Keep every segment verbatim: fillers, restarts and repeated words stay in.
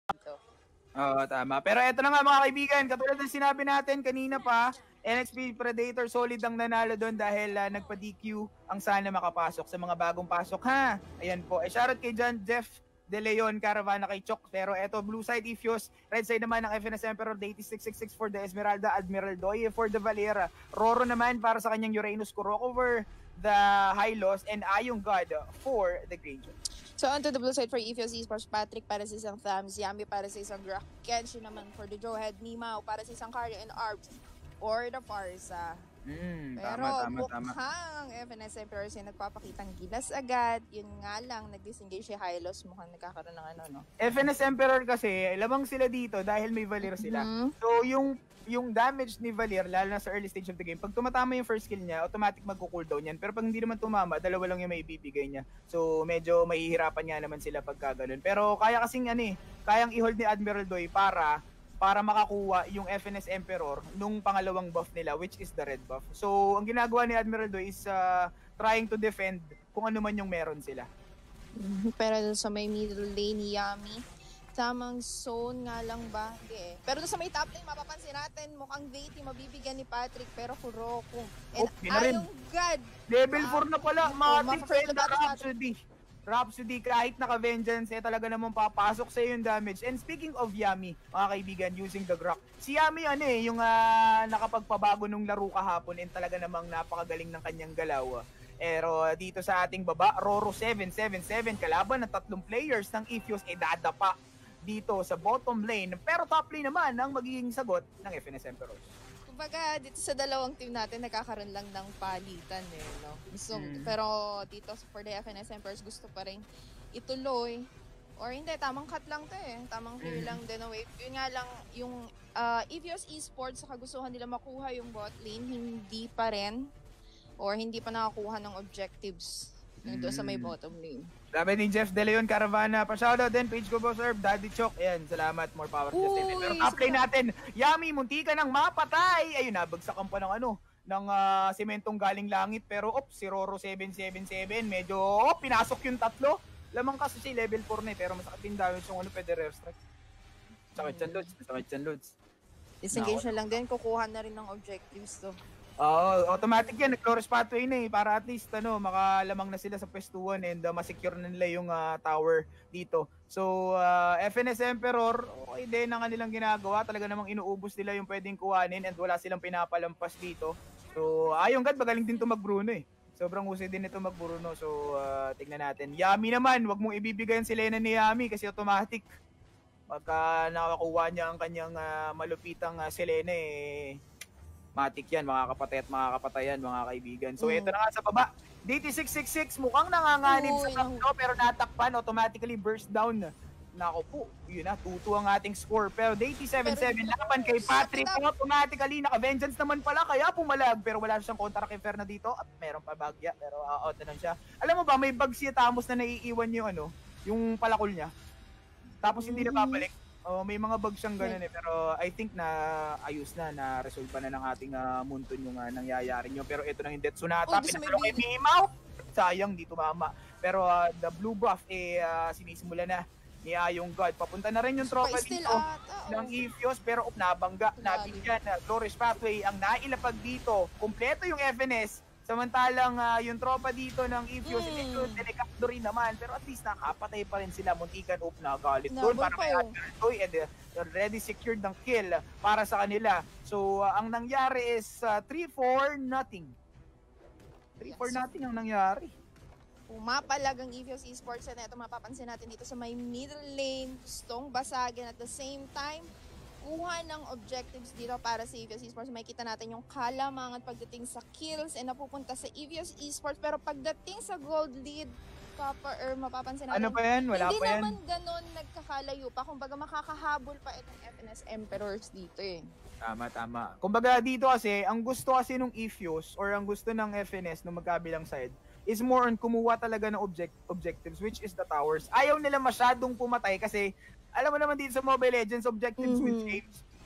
Oo, tama. Pero eto na nga mga kaibigan, katulad ng sinabi natin kanina pa, N X P Predator solid ang nanalo doon dahil uh, nagpa-D Q ang sana makapasok sa mga bagong pasok ha. Ayan po. Eh, shoutout kay John Jeff De Leon, Caravana kay Chok. Pero eto, blue side Iphios, red side naman ng F N S Emperor, eighty-six sixty-six for the Esmeralda, Admiral Doye for the Valera, Roro naman para sa kanyang Uranus Kuroko over the Hylos, and Ayong God for the Granger. So, onto the blue side for Iphios Esports, Patrick para sa isang Thumbs, Yami para sa isang Grak, Kenshi naman for the Joehead, Nimao para sa isang Karya, and Arbs for the Farsa. Mm, Pero tama, tama, tama. mukhang F N S Emperors yung nagpapakitang gilas agad. Yun nga lang, nag-disengage si Hylos. Mukhang nagkakaroon ng ano, no? F N S Emperor kasi, lamang sila dito dahil may Valir sila. Mm-hmm. So, yung yung damage ni Valir, lalo na sa early stage of the game, pag tumatama yung first skill niya, automatic magko-cooldown yan. Pero pag hindi naman tumama, dalawa lang yung may ibibigay niya. So, medyo mahihirapan nga naman sila pagka ganun. Pero kaya kasing ano eh, kayang i-hold ni Admiral Doy para para makakuha yung F N S Emperor nung pangalawang buff nila, which is the red buff. So, ang ginagawa ni Admiral Doy is uh, trying to defend kung ano man yung meron sila. Pero sa may middle lane ni Yami, tamang zone nga lang ba? Hindi eh. Pero sa may top lane, mapapansin natin, mukhang Vati mabibigyan ni Patrick, pero Kuroko. And okay, Ayong God! Level uh, four na pala, Matic oh, and Rhapsody. Rhapsody, kahit naka-vengeance, eh talaga naman papasok sa yung damage. And speaking of Yami, mga kaibigan, using the Grok, si Yami ano eh, yung uh, nakapagpabago nung laro kahapon and talaga namang napakagaling ng kanyang galaw. Pero dito sa ating baba, Roro seven seven seven, kalaban ng tatlong players ng Iphios, eh dadapa dito sa bottom lane. Pero top lane naman ang magiging sagot ng F N S Emperors. Kumbaga, dito sa dalawang team natin, nagkakaroon lang ng palitan eh, no? So, hmm. Pero dito for the F N S Emperors, gusto pa rin ituloy. Or hindi, tamang cut lang to eh. Tamang clear hmm. lang din ang wave. Yun nga lang, yung uh, Iphios Esports, sa kagustuhan nila makuha yung bot lane, hindi pa rin. Or hindi pa nakakuha ng objectives nito mm. sa may bottom lane. Sabi ni Jeff De Leon, Caravana, pa-shoutout din, page ko po, sir, Daddy Chok. Ayan, salamat, more power to Justin. Pero top lane natin, Yami, munti ka nang mapatay. Ayun, nabagsakan pa ng ano, ng uh, sementong galing langit. Pero, op, si Roro seven seven seven, medyo, op, pinasok yung tatlo. Lamang kasi si level four na eh, pero masakit din damage yung ano, pwede rare strike. Sakit yan, Lods. Sakit yan, Lods. Disengage na lang din, kukuha na rin ng objectives to. Oo, uh, automatic yan, nag-Glorious Pathway na eh, para at least ano, makalamang na sila sa pwestuhan and uh, masecure na nila yung uh, tower dito. So, uh, F N S Emperor, okay din ang kanilang ginagawa, talaga namang inuubos nila yung pwedeng kuhanin and wala silang pinapalampas dito. So, ayong God, magaling din ito mag-Bruno eh. Sobrang usay din ito mag-Bruno, so uh, tignan natin. Yami naman, wag mong ibibigay ang Selena ni Yami kasi automatic. Pagka nakakuha niya ang kanyang uh, malupitang uh, Selena eh, matik yan, mga kapatay at mga kapatayan, mga kaibigan. So, mm. ito na nga sa baba. D T six six six, mukhang nanganganib Uy, sa tatlo, pero natakpan, automatically burst down. Nako po, yun na, two two ang ating score. Pero D T seven seven, laban kay Patrick, automatically, naka-vengeance naman pala, kaya pumalag. Pero wala siyang kontra kay Fer na dito, at meron pa bagya, pero uh, out na lang siya. Alam mo ba, may bag siya Tamos na naiiwan yung ano, yung palakol niya. Tapos hindi na babalik. Oh, may mga bugs siyang ganun eh, pero I think na ayos na, na resolve pa na ng ating uh, Munton yung uh, nangyayari nyo. Pero ito nang hindi Tsunata, pinagalo kay Mimaw. Sayang, di tumama. Pero uh, the blue buff, eh, uh, sinisimula na ni Ayong God. Papunta na rin yung tropa dito ng Iphios, pero up, nabangga, nabigyan. Uh, Glorious Pathway ang nailapag dito. Kompleto yung F N S. Samantalang uh, yung tropa dito ng Iphios, mm. ito delikado rin naman, pero at least nakapatay pa rin sila. Muntikan, op, nagalit doon para kay Admiral and uh, already secured ng kill para sa kanila. So, uh, ang nangyari is uh, three four nothing. three four yes. nothing ang nangyari. Pumapalag ang Iphios Esports na ito mapapansin natin dito sa may middle lane. Gustong basagin at the same time, kuha ng objectives dito para sa Iphios Esports. Makikita natin yung kalamangan pagdating sa kills and napupunta sa Iphios Esports. Pero pagdating sa gold lead, Papa, or mapapansin natin, ano pa yan? Wala hindi pa yan. naman ganun nagkakalayo pa. Kumbaga makakahabol pa itong F N S Emperors dito eh. Tama, tama. Kumbaga dito kasi, ang gusto kasi nung Iphios or ang gusto ng F N S nung magkabilang side is more on kumuha talaga ng object objectives, which is the towers. Ayaw nila masyadong pumatay kasi alam mo naman dito sa Mobile Legends, objectives mm-hmm. with games,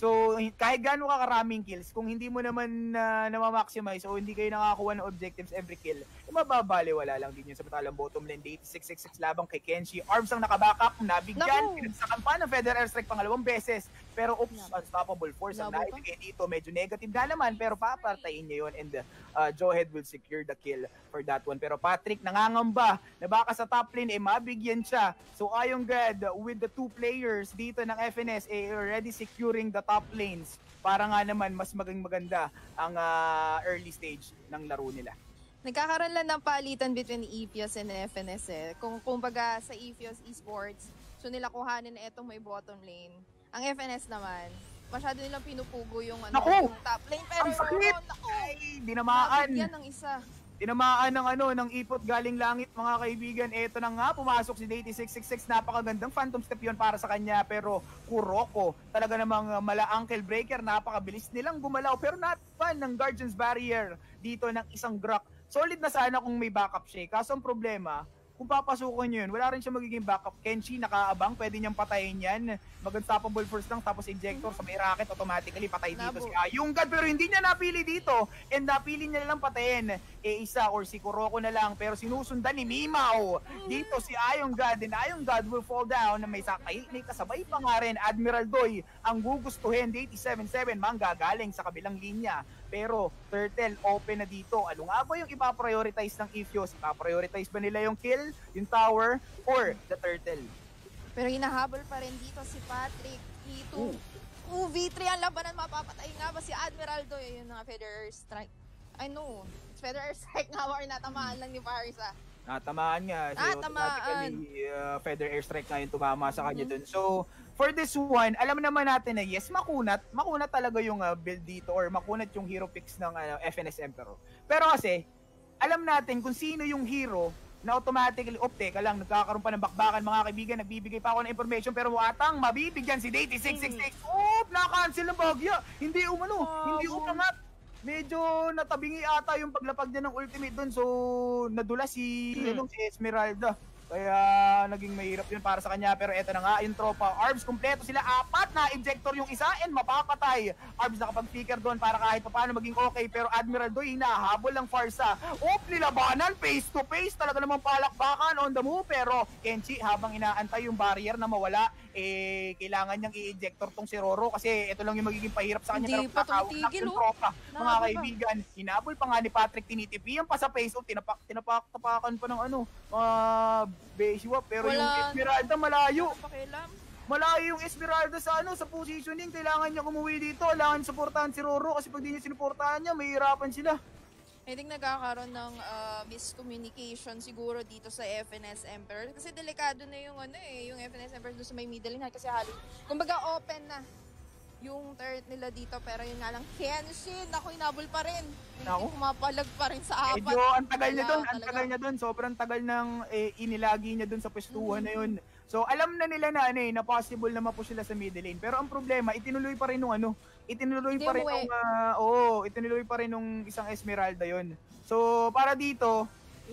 So, kahit gaano ka karaming kills, kung hindi mo naman uh, na-maximize o hindi kayo nakakuha ng objectives every kill, eh, mababaliwala lang din yun sa matalang bottom lane. eighty-six sixty-six labang kay Kenshi. Arms ang nakabackup, nabigyan, pinagsakan pa ng Feather Airstrike pangalawang beses. Pero oops, Nabu. Unstoppable force ang naibigay dito. Medyo negative na naman, pero papartayin niya yun. And uh, Joehead will secure the kill for that one. Pero Patrick, nangangamba na baka sa top lane, eh mabigyan siya. So Ayong God, with the two players dito ng F N S, eh already securing the top lanes para nga naman mas maging maganda ang uh, early stage ng laro nila. Nagkakaroon lang ng palitan between Iphios and F N S eh. Kung kumbaga sa Iphios Esports, so nila kuhanin na itong may bottom lane. Ang F N S naman, masyado nilang pinupugo yung, ano, yung top lane. Pero ang sakit! Naku! Ay, dinamaan! Nabigyan ng isa. Tinamaan ng ano ng ipot galing langit mga kaibigan. Eto na nga, pumasok si eighty-six sixty-six. Napakagandang phantom step yun para sa kanya. Pero Kuroko, talaga namang mala ankle breaker. Napakabilis nilang gumalaw. Pero not fun ng Guardian's Barrier dito ng isang Grok. Solid na sana kung may backup siya. Kaso ang problema, kung papasukan yun, wala rin siya magiging backup. Kenshi, nakaabang, pwede niyang patayin yan. Mag-unstoppable force lang, tapos injector sa may rocket, automatically patay dito Nabo. si Ayong God. Pero hindi niya napili dito. And napili niya lang patayin. E isa or si Kuroko na lang. Pero sinusundan ni Mimaw. Dito si Ayong God. And Ayong God will fall down. May sakay, may kasabay pa nga rin. Admiral Doy, ang gugustuhin. eighty-seven seven, manggagaling sa kabilang linya. Pero Turtle, open na dito. Ano nga ba yung ipaprioritize ng Iphios? Ipaprioritize ba nila yung kill, yung tower, or the Turtle? Pero hinahabol pa rin dito si Patrick. E two. Uh, V three ang labanan, mapapatay nga ba si Admiral Doy? Yun nga, Feather Strike. I know. Feather Strike nga or natamaan lang ni Parisa. Natamaan nga. So, Natamaan. automatically, uh, Feather Airstrike nga yung tumama sa kanya dun. So, for this one, alam naman natin na yes, makunat. Makunat talaga yung uh, build dito or makunat yung hero picks ng uh, F N S Emperor. Pero kasi, alam natin kung sino yung hero na automatically, op, teka lang, nagkakaroon pa ng bakbakan mga kaibigan, nagbibigay pa ako ng information, pero atang mabibigyan si eighty-six sixty-six. Op, naka-cancel ng bagya. Hindi umano, oh, hindi umangat. Medyo natabingi ata yung paglapag niya ng ultimate doon, so nadula si, hmm. si Esmeralda. Kaya naging mahirap yun para sa kanya. Pero eto na nga yung tropa. Arbs, kompleto sila. Apat na injector yung isa and mapapatay. Arbs nakapag-flicker doon para kahit paano maging okay. Pero Admiral Doy, hinahabol lang Farsa. Op, nilabanan. Face to face. Talaga namang palakbakan on the move. Pero Kenshi, habang inaantay yung barrier na mawala, eh, kailangan niyang i-injector tong si Roro. Kasi ito lang yung magiging pahirap sa kanya. Hindi pa tumitigil, oh. Tropa, mga kaibigan. Hinabol pa nga ni Patrick. Tinitipiyan pa sa face. Oh, tinapak, tinapak-tapakan pa ng ano. Uh, Besiwa, pero wala, yung Esmeralda malayo. Malayo yung Esmeralda sa ano, sa positioning. Kailangan niya umuwi dito. Kailangan suportahan si Roro kasi pag di niya sinuportahan niya, mahihirapan sila. I think nagkakaroon ng uh, miscommunication siguro dito sa F N S Emperor kasi delikado na yung ano eh, yung F N S Emperor doon sa may middle lane kasi halos kumbaga open na yung third nila dito, pero yun nga lang, Kenshin, ako inabol pa rin. Hindi pumapalag pa rin sa apat. Medyo ang tagal niya doon, ang tagal niya doon, sobrang tagal ng eh, inilagi niya doon sa pwestuhan mm-hmm. na yun. So alam na nila na ano eh, na possible na mapush sila sa middle lane. Pero ang problema, itinuloy pa rin nung ano, itinuloy Hindi pa rin nung, uh, oo, itinuloy pa rin nung isang Esmeralda yun. So para dito,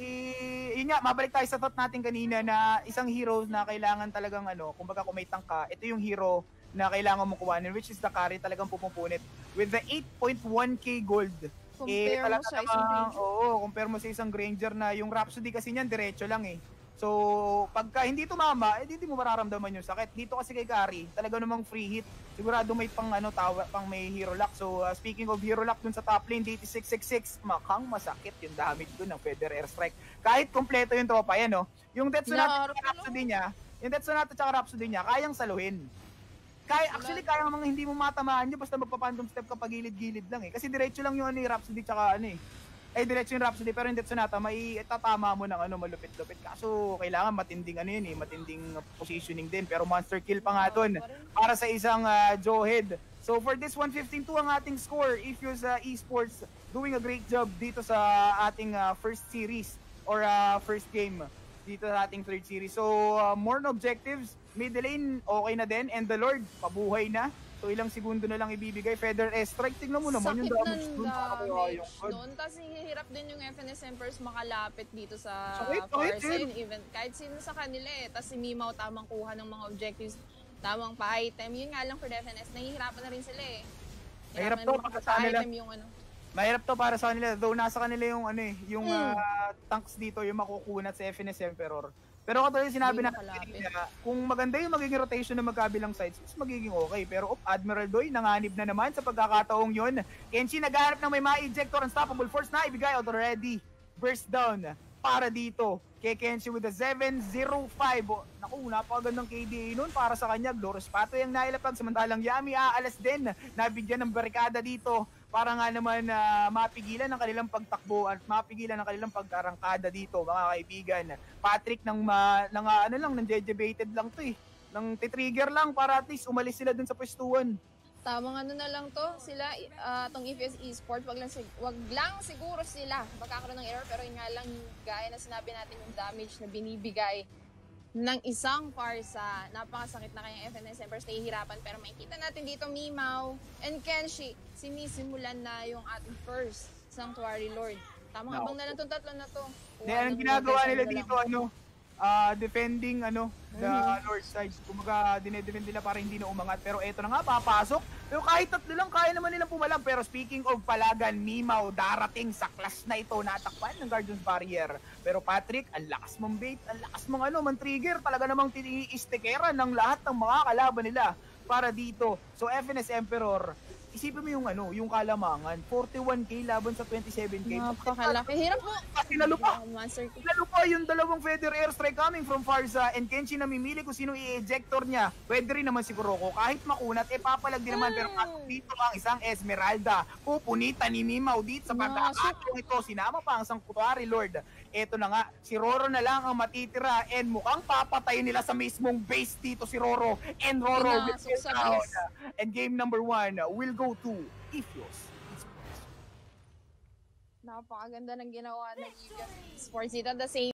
eh, yun nga, mabalik tayo sa thought natin kanina na isang hero na kailangan talagang ano, kumbaga kung may tangka, ito yung hero na kailangan mo kuhanin, which is the carry, talagang pupupunit with the eight point one K gold. Compare eh, mo sa isang Granger. Oo, compare mo sa isang Granger na yung Rhapsody kasi niyan, diretso lang eh. So, pagka hindi tumama, eh, hindi mo mararamdaman yung sakit. Dito kasi kay Kari, talaga namang free hit. Sigurado may pang, ano, tawa, pang may hero lock. So, uh, speaking of hero lock dun sa top lane, eighty-six sixty-six, makang masakit yung damage dun ng Feather Airstrike. Kahit kompleto yung tropa yan, no? Yung Death Sonata at Rhapsody niya, yung Death Sonata at Rhapsody niya, kayang saluhin. Kaya, actually, kaya mga hindi mo matamaan nyo basta magpa-phantom step ka pagilid-gilid lang eh. Kasi diretso lang yung ano, yung Rhapsody tsaka ano eh. Eh, diretso yung Rhapsody pero yung Death Sonata, may tatama mo ng ano, malupit-lupit. Kaso, kailangan matinding ano yun eh, matinding positioning din. Pero monster kill pa nga dun para sa isang uh, Joehead. So, for this one fifteen two ang ating score. Iphios uh, Esports doing a great job dito sa ating uh, first series or uh, first game dito sa ating third series. So, uh, more objectives. Middle lane, okay na din. And the Lord, pabuhay na. So, ilang segundo na lang ibibigay. Feather S-Strike, tignan mo naman Sakit yung damage ng dun. damage doon. Tapos, hihirap din yung F N S Emperors makalapit dito sa Sakit, Farsa. sakit, Even, kahit sino sa kanila eh. Tapos, si Mimaw tamang kuha ng mga objectives. tamang pa-item. Yun nga lang for the F N S, nahihirapan na rin sila eh. Mahirap to para sa kanila. Yung ano. Mahirap to para sa kanila. Though nasa kanila yung ano eh, yung mm. uh, tanks dito, yung makukunat sa F N S Emperor. Pero katulad sinabi natin kanina, kung maganda yung magiging rotation ng magkabilang sides, mas magiging okay. Pero oh, Admiral Doy, nanganib na naman sa pagkakataong yun. Kenshi naghahanap ng may ma-ejector, unstoppable force na ibigay already. Burst down para dito. Kay Kenshi with the seven zero five. Oh, naku, napakagandang K D A nun para sa kanya. Glorious Pato yung nailapag. Samantalang Yami aalas din. Nabigyan ng barikada dito para nga naman uh, mapigilan ang kanilang pagtakbo at mapigilan ang kanilang pagkarangkada dito, mga kaibigan. Patrick nang ma, nang uh, ano lang, nang debated lang to eh. Nang titrigger lang para at least umalis sila dun sa pwestuhan. Tamang ano na lang to, sila, uh, tong Iphios Esports, wag lang, wag lang siguro sila magkakaroon ng error, pero yun nga lang, gaya na sinabi natin yung damage na binibigay ng isang Farsa, napakasakit na kayang F N S Emperors, nahihirapan, pero makikita natin dito Mimaw and Kenshi, sinisimulan na yung ating first Sanctuary Lord. Tamang no. abang na lang itong tatlo na to. Hindi, anong ginagawa nila dito, ano, uh, defending, ano, the mm-hmm. Lord side. Kumaga, dinedefend nila para hindi na umangat. Pero eto na nga, papasok. Pero kahit tatlo lang, kaya naman nilang pumalang. Pero speaking of palagan, Mimaw, darating sa class na ito, natakpan ng Guardian's Barrier. Pero Patrick, ang lakas mong bait, ang lakas mong ano, man trigger. Talaga namang tiniistikera ng lahat ng mga kalaban nila para dito. So F N S Emperor, isipin mo yung ano, yung kalamangan, forty-one K laban sa twenty-seven K. Napakalaki. Hirap po. Kasi nalupa. Nalupa yung dalawang Feather Airstrike coming from Farsa and Kenshi namimili kung sino i-ejector niya. Pwede rin naman si Kuroko. Kahit makunat, eh papalag din naman. Pero dito ang isang Esmeralda. Pupunitan ni Mimaw dito sa pagkakatong ito. Sinama pa ang Sanctuary Lord. Eto na nga, si Roro na lang ang matitira and mukhang papatayin nila sa mismong base dito si Roro. And Roro will get down. And game number one will go to Iphios Esports. Napakaganda ng ginawa ng Iphios Esports dito. The same